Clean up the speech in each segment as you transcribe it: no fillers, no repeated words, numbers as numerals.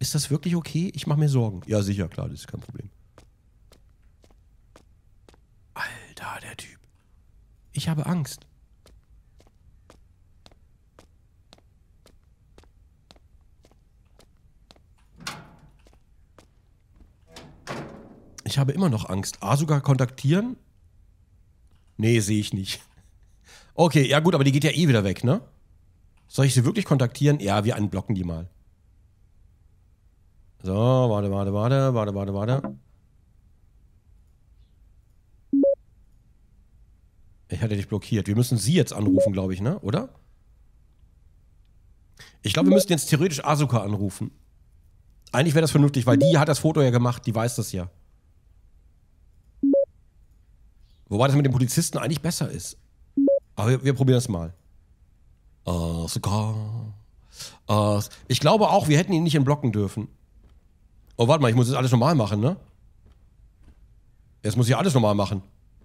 Ist das wirklich okay? Ich mache mir Sorgen. Ja, sicher, klar, das ist kein Problem. Alter, der Typ. Ich habe Angst. Ich habe immer noch Angst. Asuka kontaktieren? Nee, sehe ich nicht. Okay, ja gut, aber die geht ja eh wieder weg, ne? Soll ich sie wirklich kontaktieren? Ja, wir unblocken die mal. So, warte. Ich hatte dich blockiert. Wir müssen sie jetzt anrufen, glaube ich, ne? Oder? Ich glaube, wir müssten jetzt theoretisch Asuka anrufen. Eigentlich wäre das vernünftig, weil die hat das Foto ja gemacht. Die weiß das ja. Wobei das mit dem Polizisten eigentlich besser ist. Aber wir probieren das mal. Ich glaube auch, wir hätten ihn nicht entblocken dürfen. Oh, warte mal, ich muss jetzt alles normal machen, ne? Jetzt muss ich alles normal machen.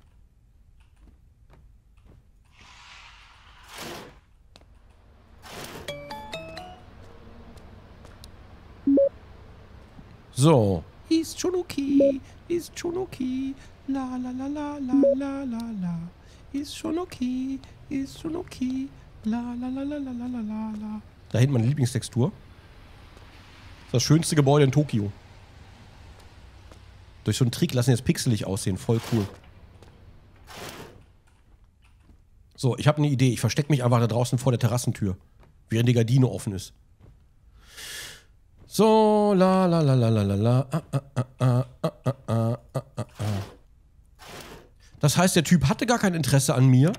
So. Ist schon okay. Ist schon okay. La la la la la la la la. Ist schon okay. Ist schon okay. La la la la la la la la. Da hinten meine Lieblingstextur. Das schönste Gebäude in Tokio. Durch so einen Trick lassen jetzt pixelig aussehen. Voll cool. So, ich habe eine Idee. Ich verstecke mich einfach da draußen vor der Terrassentür. Während die Gardine offen ist. So, la la la la la la la. Das heißt, der Typ hatte gar kein Interesse an mir.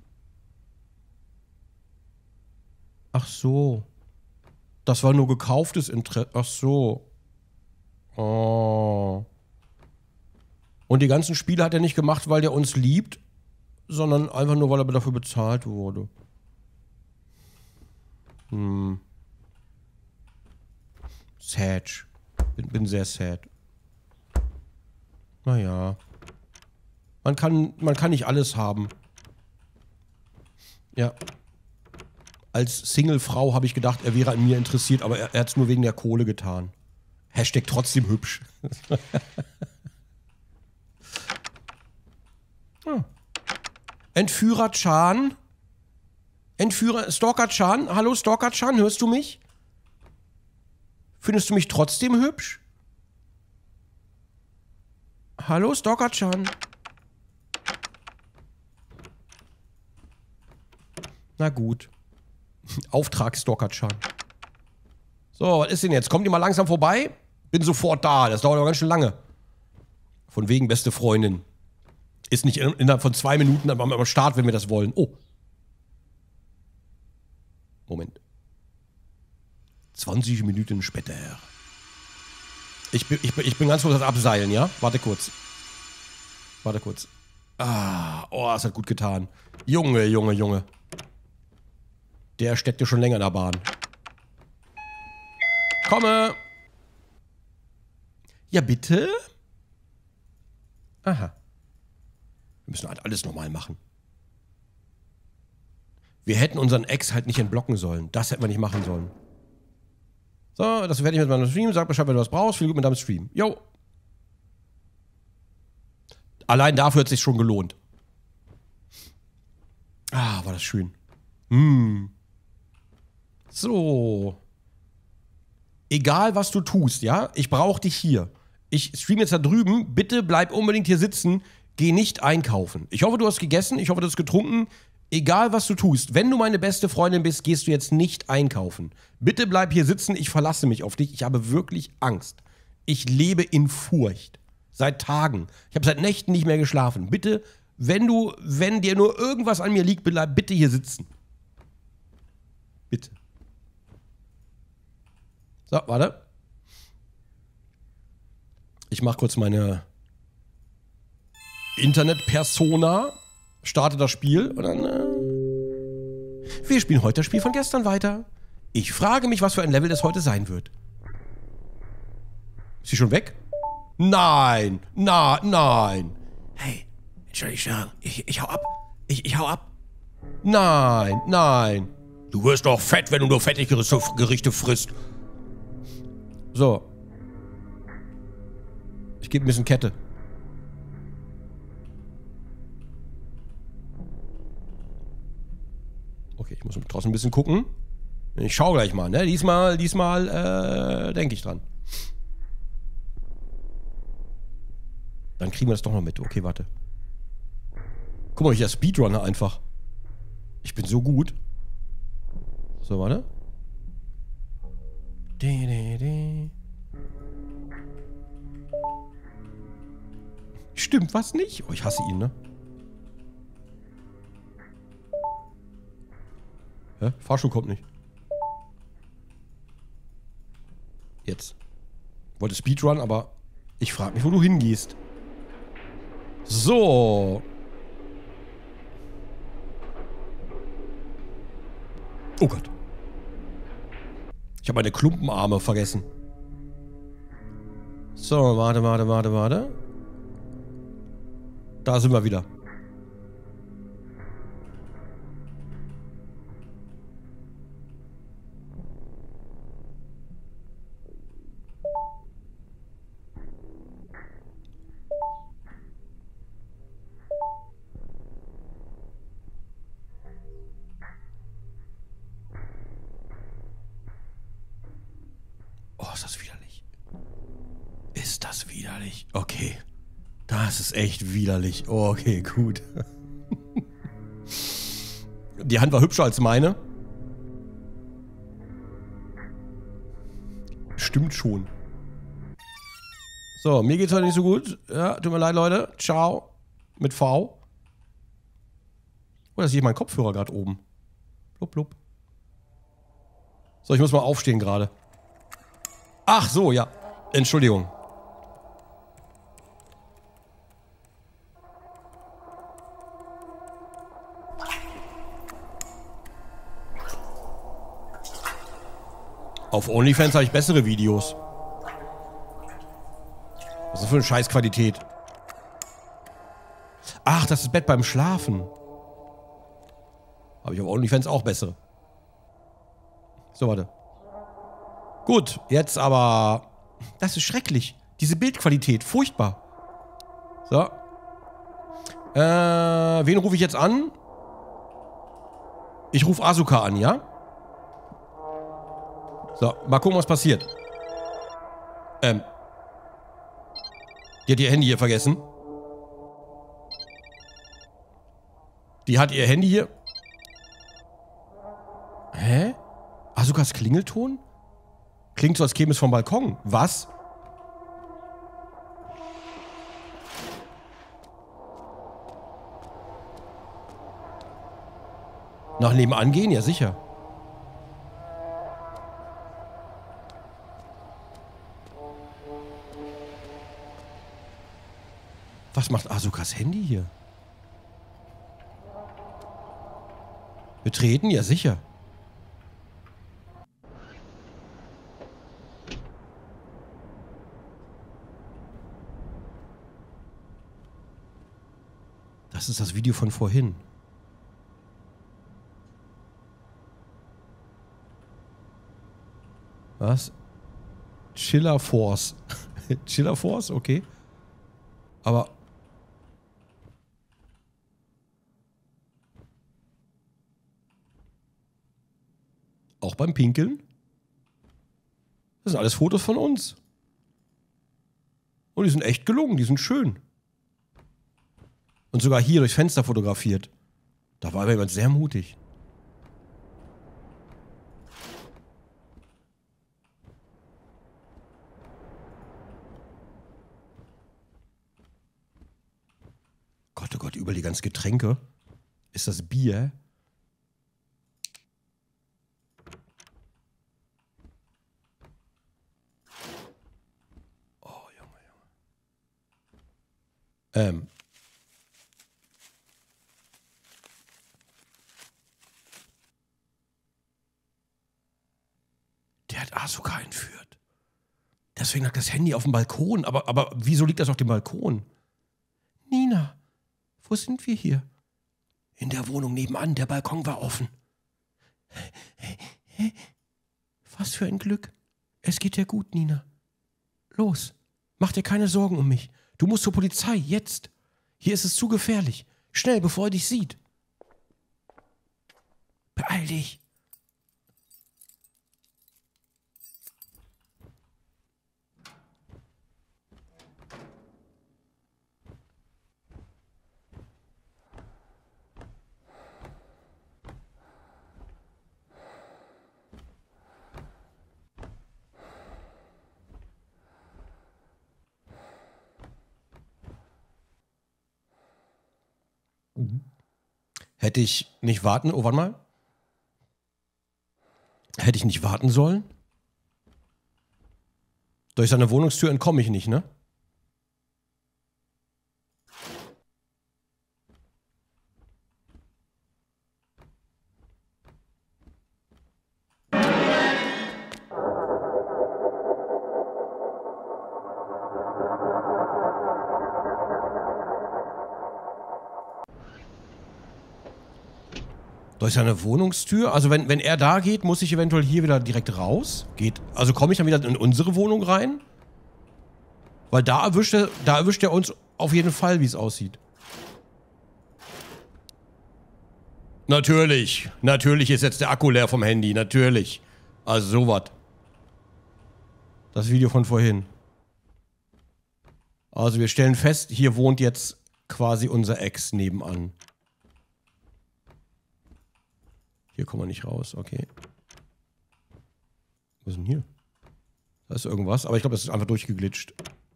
Ach so. Das war nur gekauftes Interesse. Ach so. Oh. Und die ganzen Spiele hat er nicht gemacht, weil der uns liebt, sondern einfach nur, weil er dafür bezahlt wurde. Sad. Bin sehr sad. Naja. Man kann nicht alles haben. Ja. Als Single-Frau habe ich gedacht, er wäre an mir interessiert, aber er hat es nur wegen der Kohle getan. Hashtag trotzdem hübsch. Entführer Chan. Stalker Chan. Hallo Stalker Chan, hörst du mich? Findest du mich trotzdem hübsch? Hallo Stalker Chan. Na gut. Auftrag Stalker Chan. So, was ist denn jetzt? Kommt ihr mal langsam vorbei? Bin sofort da. Das dauert aber ganz schön lange. Von wegen beste Freundin. Ist nicht innerhalb von 2 Minuten am Start, wenn wir das wollen. Oh. Moment. 20 Minuten später. Ich bin ganz kurz das Abseilen, ja? Warte kurz. Ah, oh, das hat gut getan. Junge. Der steckte schon länger in der Bahn. Komme! Ja, bitte? Aha. Wir müssen halt alles normal machen. Wir hätten unseren Ex halt nicht entblocken sollen. Das hätten wir nicht machen sollen. So, das werde ich mit meinem Stream. Sag Bescheid, wenn du was brauchst. Viel Glück mit deinem Stream. Jo. Allein dafür hat es sich schon gelohnt. Ah, war das schön. So. Egal, was du tust, ja? Ich brauche dich hier. Ich streame jetzt da drüben. Bitte bleib unbedingt hier sitzen. Geh nicht einkaufen. Ich hoffe, du hast gegessen. Ich hoffe, du hast getrunken. Egal, was du tust. Wenn du meine beste Freundin bist, gehst du jetzt nicht einkaufen. Bitte bleib hier sitzen. Ich verlasse mich auf dich. Ich habe wirklich Angst. Ich lebe in Furcht. Seit Tagen. Ich habe seit Nächten nicht mehr geschlafen. Bitte, wenn dir nur irgendwas an mir liegt, bleib bitte hier sitzen. Bitte. So, warte. Ich mache kurz meine Internet-Persona, starte das Spiel und dann... Wir spielen heute das Spiel von gestern weiter. Ich frage mich, was für ein Level das heute sein wird. Ist sie schon weg? Nein! Nein! Hey, Entschuldigung, ich hau ab. Ich hau ab. Nein! Du wirst doch fett, wenn du nur fettige Gerichte frisst. So. Ich gebe ein bisschen Kette. Okay, ich muss trotzdem ein bisschen gucken. Ich schaue gleich mal, ne? Diesmal, denke ich dran. Dann kriegen wir das doch noch mit. Okay, warte. Guck mal, ich ja Speedrunner einfach. Ich bin so gut. So, warte. Stimmt was nicht? Oh, ich hasse ihn, ne? Hä? Fahrstuhl kommt nicht. Jetzt. Ich wollte Speedrun, aber ich frage mich, wo du hingehst. So. Oh Gott. Ich habe meine Klumpenarme vergessen. So, warte. Da sind wir wieder. Oh, ist das widerlich. Ist das widerlich? Okay. Das ist echt widerlich. Oh, okay, gut. Die Hand war hübscher als meine. Stimmt schon. So, mir geht's heute nicht so gut. Ja, tut mir leid, Leute. Ciao. Mit V. Oh, da sehe ich meinen Kopfhörer gerade oben. Blub, blub. So, ich muss mal aufstehen gerade. Ach so, ja. Entschuldigung. Auf OnlyFans habe ich bessere Videos. Was ist das für eine Scheißqualität? Ach, das ist das Bett beim Schlafen. Habe ich auf OnlyFans auch bessere. So, warte. Gut, jetzt aber... Das ist schrecklich. Diese Bildqualität, furchtbar. So. Wen rufe ich jetzt an? Ich rufe Asuka an, ja? So, mal gucken, was passiert. Die hat ihr Handy hier vergessen. Die hat ihr Handy hier... Hä? Asukas Klingelton? Klingt so, als käme es vom Balkon. Was? Nach nebenan gehen? Ja, sicher. Was macht Asukas Handy hier? Betreten? Ja, sicher. Das ist das Video von vorhin. Was? Chiller Force. Chiller Force? Okay. Aber... Auch beim Pinkeln? Das sind alles Fotos von uns. Und die sind echt gelungen, die sind schön. Und sogar hier durchs Fenster fotografiert. Da war jemand sehr mutig. Gott, oh Gott, überall die ganzen Getränke. Ist das Bier? Oh, Junge. Der hat Asuka entführt. Deswegen lag das Handy auf dem Balkon. Aber wieso liegt das auf dem Balkon? Nina, wo sind wir hier? In der Wohnung nebenan, der Balkon war offen. Was für ein Glück. Es geht dir gut, Nina. Los, mach dir keine Sorgen um mich. Du musst zur Polizei, jetzt. Hier ist es zu gefährlich. Schnell, bevor er dich sieht. Beeil dich. Hätte ich nicht warten... Oh, warte mal. Hätte ich nicht warten sollen? Durch seine Wohnungstür entkomme ich nicht, ne? Durch seine Wohnungstür? Also wenn er da geht, muss ich eventuell hier wieder direkt raus? Geht. Also komme ich dann wieder in unsere Wohnung rein? Weil da erwischt er uns auf jeden Fall, wie es aussieht. Natürlich. Natürlich ist jetzt der Akku leer vom Handy. Natürlich. Also sowas. Das Video von vorhin. Also wir stellen fest, hier wohnt jetzt quasi unser Ex nebenan. Hier kommen wir nicht raus, okay. Was ist denn hier? Da ist irgendwas, aber ich glaube, das ist einfach durchgeglitscht.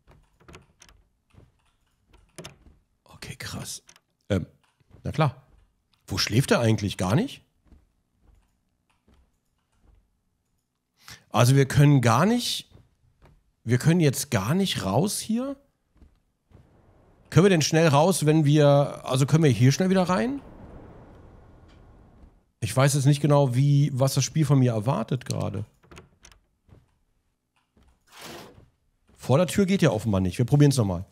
Okay, krass. Na klar. Wo schläft er eigentlich? Gar nicht? Also wir können gar nicht... Wir können jetzt gar nicht raus hier? Können wir denn schnell raus, wenn wir... Also können wir hier schnell wieder rein? Ich weiß jetzt nicht genau, was das Spiel von mir erwartet gerade. Vor der Tür geht ja offenbar nicht. Wir probieren es nochmal.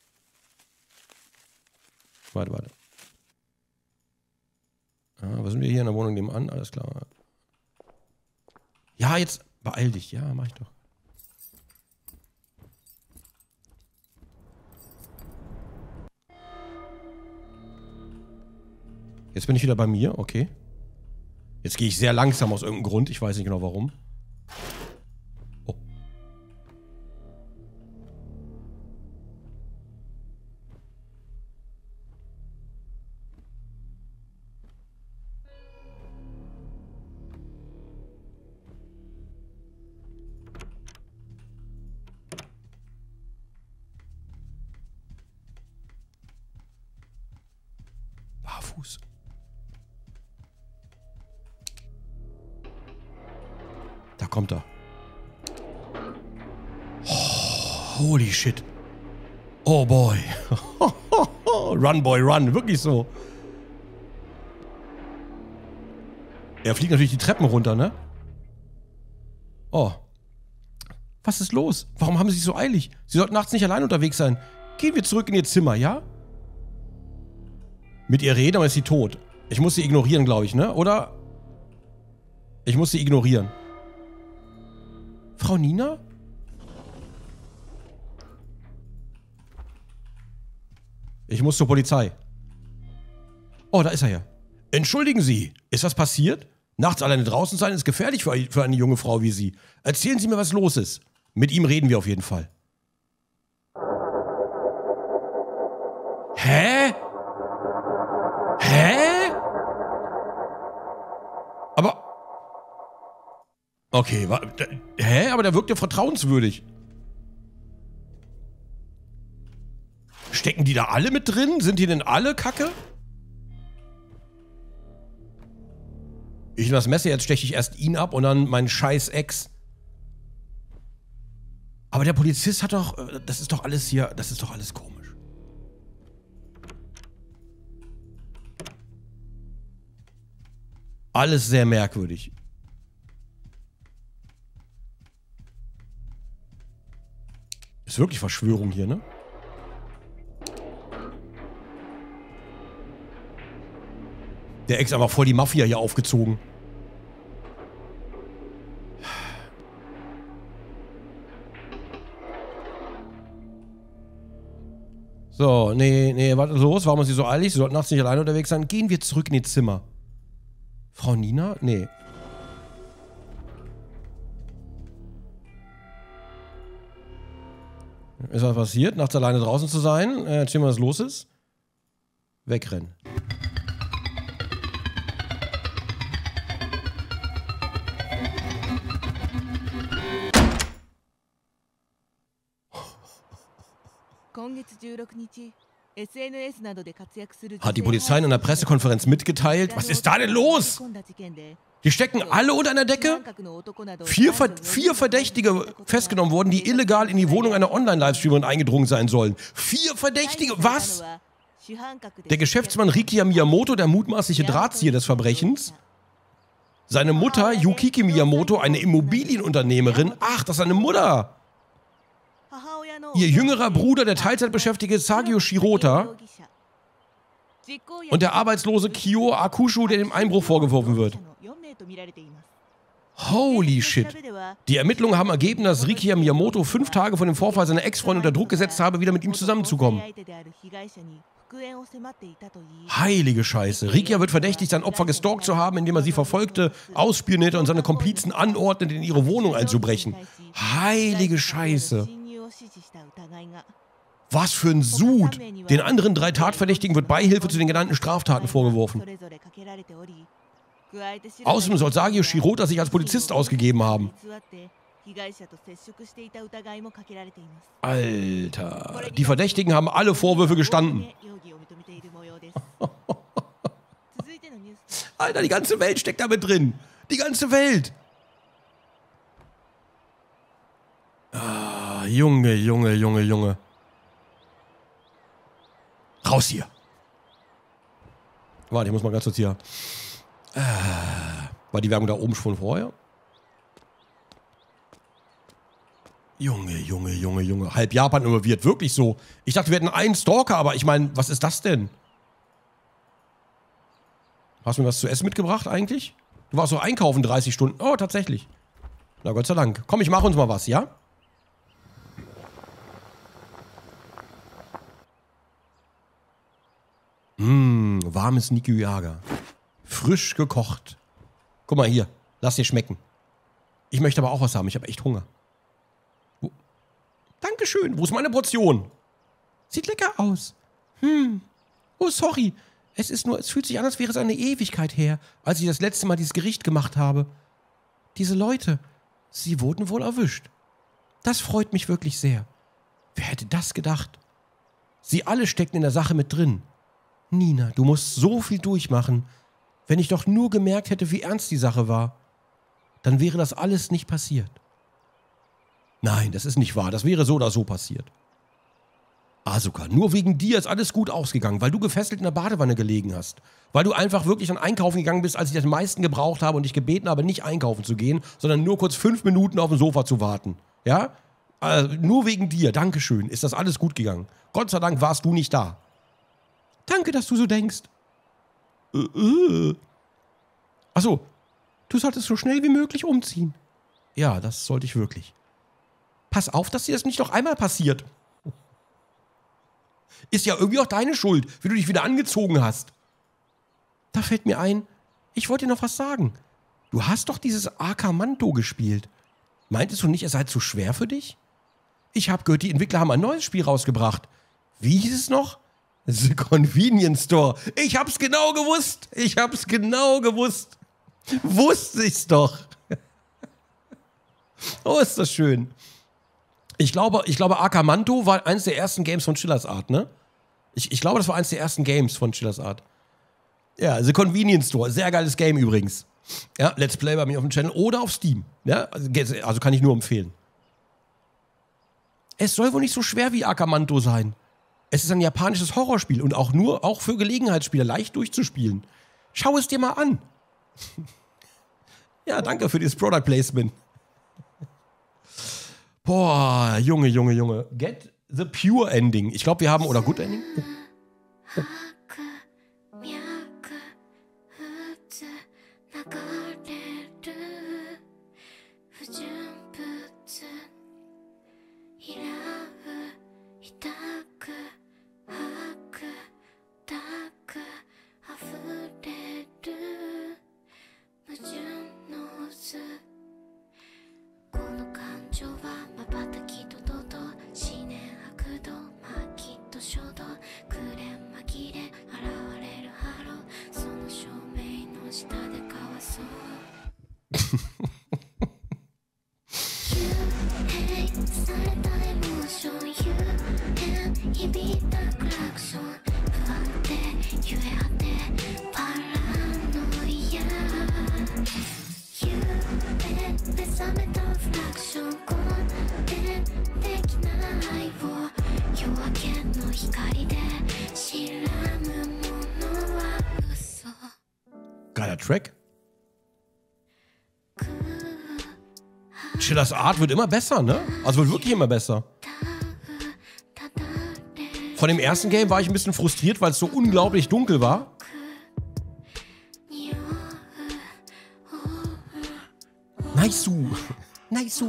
Warte. Ah, was sind wir hier in der Wohnung nebenan? Alles klar. Ja, jetzt beeil dich. Ja, mach ich doch. Jetzt bin ich wieder bei mir, okay. Jetzt gehe ich sehr langsam aus irgendeinem Grund. Ich weiß nicht genau warum. Oh. Barfuß. Da kommt er. Oh, holy shit. Oh boy. Run, boy, run. Wirklich so. Er fliegt natürlich die Treppen runter, ne? Oh. Was ist los? Warum haben Sie sich so eilig? Sie sollten nachts nicht allein unterwegs sein. Gehen wir zurück in Ihr Zimmer, ja? Mit ihr reden, aber ist sie tot. Ich muss sie ignorieren, glaube ich, ne? Oder? Ich muss sie ignorieren. Frau Nina? Ich muss zur Polizei. Oh, da ist er ja. Entschuldigen Sie, ist was passiert? Nachts alleine draußen sein ist gefährlich für eine junge Frau wie Sie. Erzählen Sie mir, was los ist. Mit ihm reden wir auf jeden Fall. Hä? Hä? Aber... Okay, hä? Aber der wirkt ja vertrauenswürdig. Stecken die da alle mit drin? Sind die denn alle Kacke? Ich nehme das Messer, jetzt steche ich erst ihn ab und dann meinen scheiß Ex. Aber der Polizist hat doch... Das ist doch alles hier... Das ist doch alles komisch. Alles sehr merkwürdig. Ist wirklich Verschwörung hier, ne? Der Ex einfach voll die Mafia hier aufgezogen. So, nee, was ist los? Warum ist sie so eilig? Sie sollten nachts nicht alleine unterwegs sein. Gehen wir zurück in ihr Zimmer. Frau Nina? Nee. Ist was passiert? Nachts alleine draußen zu sein? Erzähl mal, was los ist. Wegrennen. Hat die Polizei in einer Pressekonferenz mitgeteilt? Was ist da denn los? Die stecken alle unter einer Decke? Vier Verdächtige festgenommen worden, die illegal in die Wohnung einer Online-Livestreamerin eingedrungen sein sollen. 4 Verdächtige? Was? Der Geschäftsmann Rikiya Miyamoto, der mutmaßliche Drahtzieher des Verbrechens. Seine Mutter, Yukiki Miyamoto, eine Immobilienunternehmerin. Ach, das ist seine Mutter. Ihr jüngerer Bruder, der Teilzeitbeschäftigte Sagio Shirota. Und der arbeitslose Kyo Akushu, der dem Einbruch vorgeworfen wird. Holy shit. Die Ermittlungen haben ergeben, dass Rikiya Miyamoto 5 Tage vor dem Vorfall seine Ex-Freundin unter Druck gesetzt habe, wieder mit ihm zusammenzukommen. Heilige Scheiße. Rikiya wird verdächtigt, sein Opfer gestalkt zu haben, indem er sie verfolgte, ausspionierte und seine Komplizen anordnete, in ihre Wohnung einzubrechen. Heilige Scheiße. Was für ein Sud. Den anderen 3 Tatverdächtigen wird Beihilfe zu den genannten Straftaten vorgeworfen. Außerdem soll Sagio Shirota sich als Polizist ausgegeben haben. Alter. Die Verdächtigen haben alle Vorwürfe gestanden. Alter, die ganze Welt steckt da mit drin. Die ganze Welt. Ah, Junge. Raus hier. Warte, ich muss mal ganz kurz hier. War die Werbung da oben schon vorher? Junge. Halb Japan involviert. Wirklich so. Ich dachte, wir hätten einen Stalker, aber ich meine, was ist das denn? Hast du mir was zu essen mitgebracht eigentlich? Du warst so einkaufen 30 Stunden. Oh, tatsächlich. Na Gott sei Dank. Komm, ich mache uns mal was, ja? Warmes Nikujaga. Frisch gekocht. Guck mal hier. Lass dir schmecken. Ich möchte aber auch was haben. Ich habe echt Hunger. Dankeschön. Wo ist meine Portion? Sieht lecker aus. Oh, sorry. Es fühlt sich an, als wäre es eine Ewigkeit her, als ich das letzte Mal dieses Gericht gemacht habe. Diese Leute, sie wurden wohl erwischt. Das freut mich wirklich sehr. Wer hätte das gedacht? Sie alle steckten in der Sache mit drin. Nina, du musst so viel durchmachen. Wenn ich doch nur gemerkt hätte, wie ernst die Sache war, dann wäre das alles nicht passiert. Nein, das ist nicht wahr. Das wäre so oder so passiert. Asuka, nur wegen dir ist alles gut ausgegangen, weil du gefesselt in der Badewanne gelegen hast. Weil du einfach wirklich an Einkaufen gegangen bist, als ich das am meisten gebraucht habe und dich gebeten habe, nicht einkaufen zu gehen, sondern nur kurz 5 Minuten auf dem Sofa zu warten. Ja? Nur wegen dir, Dankeschön, ist das alles gut gegangen. Gott sei Dank warst du nicht da. Danke, dass du so denkst. Achso, du solltest so schnell wie möglich umziehen. Ja, das sollte ich wirklich. Pass auf, dass dir das nicht noch einmal passiert. Ist ja irgendwie auch deine Schuld, wie du dich wieder angezogen hast. Da fällt mir ein, ich wollte dir noch was sagen. Du hast doch dieses Akamanto gespielt. Meintest du nicht, es sei zu schwer für dich? Ich habe gehört, die Entwickler haben ein neues Spiel rausgebracht. Wie hieß es noch? The Convenience Store. Ich hab's genau gewusst. Wusste ich's doch. Oh, ist das schön. Ich glaube, Akamanto war eines der ersten Games von Chillers Art, ne? Ich glaube, das war eines der ersten Games von Chillers Art. Ja, The Convenience Store. Sehr geiles Game übrigens. Ja, Let's Play bei mir auf dem Channel oder auf Steam. Ja, also kann ich nur empfehlen. Es soll wohl nicht so schwer wie Akamanto sein. Es ist ein japanisches Horrorspiel und auch für Gelegenheitsspieler leicht durchzuspielen. Schau es dir mal an. Ja, danke für dieses Product Placement. Boah, Junge. Get the Pure Ending. Ich glaube, wir haben, oder Good Ending? Oh. Geiler Track. Chillers Art wird immer besser, ne? Also wird wirklich immer besser. Von dem ersten Game war ich ein bisschen frustriert, weil es so unglaublich dunkel war. Nice. Nice.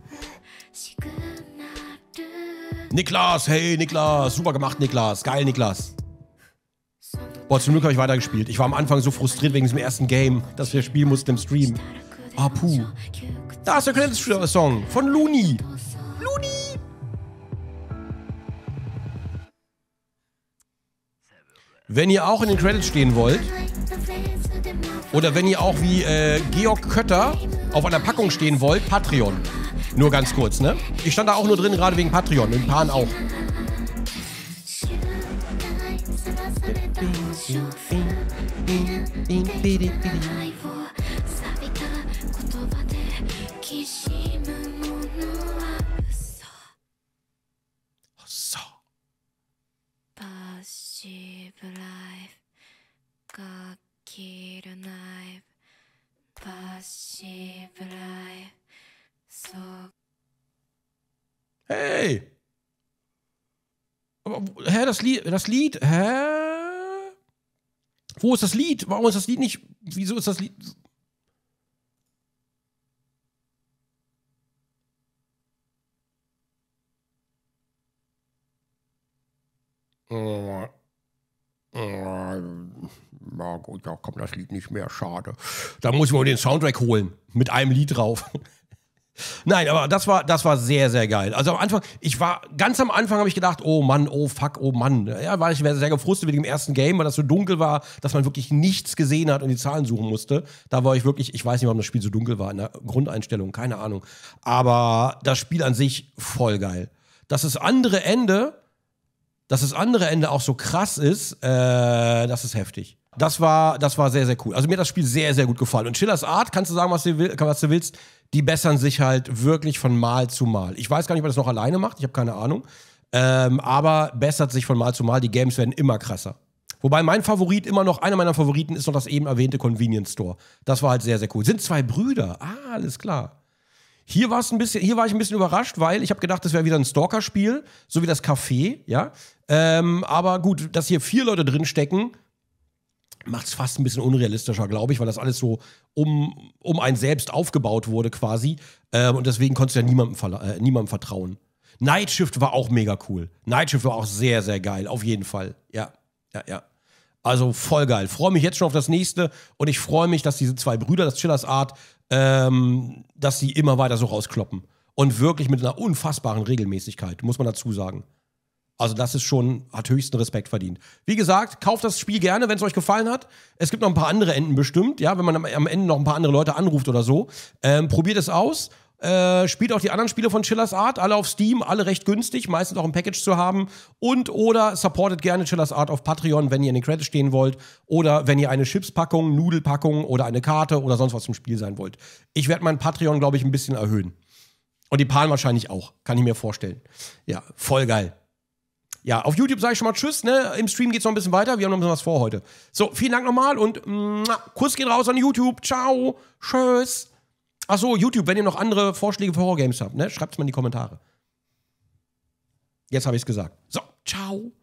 Niklas, hey Niklas. Super gemacht, Niklas. Geil, Niklas. Boah, zum Glück habe ich weitergespielt. Ich war am Anfang so frustriert wegen diesem ersten Game, dass wir spielen mussten im Stream. Ah, puh. Da ist der Credits-Song von Looney. Looney! Wenn ihr auch in den Credits stehen wollt, oder wenn ihr auch wie Georg Kötter auf einer Packung stehen wollt, Patreon. Nur ganz kurz, ne? Ich stand da auch nur drin, gerade wegen Patreon. Mit ein paar auch. So. Hey! Aber, hä, das Lied, hä? Wo ist das Lied? Warum ist das Lied nicht, wieso ist das Lied? Ja gut, da kommt das Lied nicht mehr, schade. Da muss ich mir den Soundtrack holen, mit einem Lied drauf. Nein, aber das war sehr, sehr geil. Also am Anfang, ganz am Anfang habe ich gedacht, oh Mann, oh fuck, oh Mann. Ja, weil ich sehr gefrustet wegen dem ersten Game, weil das so dunkel war, dass man wirklich nichts gesehen hat und die Zahlen suchen musste. Da war ich wirklich, ich weiß nicht, warum das Spiel so dunkel war in der Grundeinstellung, keine Ahnung. Aber das Spiel an sich voll geil. Dass das andere Ende auch so krass ist, das ist heftig. Das war sehr, sehr cool. Also mir hat das Spiel sehr, sehr gut gefallen. Und Chillers Art, kannst du sagen, was du willst, die bessern sich halt wirklich von Mal zu Mal. Ich weiß gar nicht, ob er das noch alleine macht, ich habe keine Ahnung. Aber bessert sich von Mal zu Mal, die Games werden immer krasser. Wobei einer meiner Favoriten ist noch das eben erwähnte Convenience Store. Das war halt sehr, sehr cool. Sind zwei Brüder, alles klar. Hier war ich ein bisschen überrascht, weil ich habe gedacht, das wäre wieder ein Stalker-Spiel, so wie das Café, ja. Aber gut, dass hier 4 Leute drin stecken, macht es fast ein bisschen unrealistischer, glaube ich, weil das alles so um einen selbst aufgebaut wurde quasi. Und deswegen konntest du ja niemandem vertrauen. Night Shift war auch mega cool. Night Shift war auch sehr, sehr geil, auf jeden Fall. Ja. Also voll geil. Freue mich jetzt schon auf das nächste und ich freue mich, dass diese zwei Brüder, das Chillers Art, dass sie immer weiter so rauskloppen. Und wirklich mit einer unfassbaren Regelmäßigkeit, muss man dazu sagen. Also das ist schon, hat höchsten Respekt verdient. Wie gesagt, kauft das Spiel gerne, wenn es euch gefallen hat. Es gibt noch ein paar andere Enden bestimmt, ja, wenn man am Ende noch ein paar andere Leute anruft oder so. Probiert es aus. Spielt auch die anderen Spiele von Chillers Art, alle auf Steam, alle recht günstig, meistens auch im Package zu haben. Oder supportet gerne Chillers Art auf Patreon, wenn ihr in den Credits stehen wollt. Oder wenn ihr eine Chipspackung, Nudelpackung oder eine Karte oder sonst was zum Spiel sein wollt. Ich werde meinen Patreon, glaube ich, ein bisschen erhöhen. Und die Pan wahrscheinlich auch, kann ich mir vorstellen. Ja, voll geil. Ja, auf YouTube sage ich schon mal Tschüss, ne? Im Stream geht's noch ein bisschen weiter, wir haben noch ein bisschen was vor heute. So, vielen Dank nochmal und Kuss geht raus an YouTube. Ciao, tschüss. Achso, YouTube, wenn ihr noch andere Vorschläge für Horrorgames habt, ne? Schreibt's mal in die Kommentare. Jetzt habe ich's gesagt. So, ciao.